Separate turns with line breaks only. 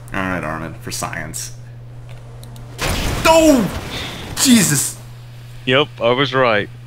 Alright, Armin, for science. Oh! Jesus!
Yep, I was right.